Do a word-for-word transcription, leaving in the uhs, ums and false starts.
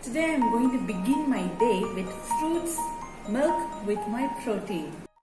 Today I'm going to begin my day with fruits, milk with my protein.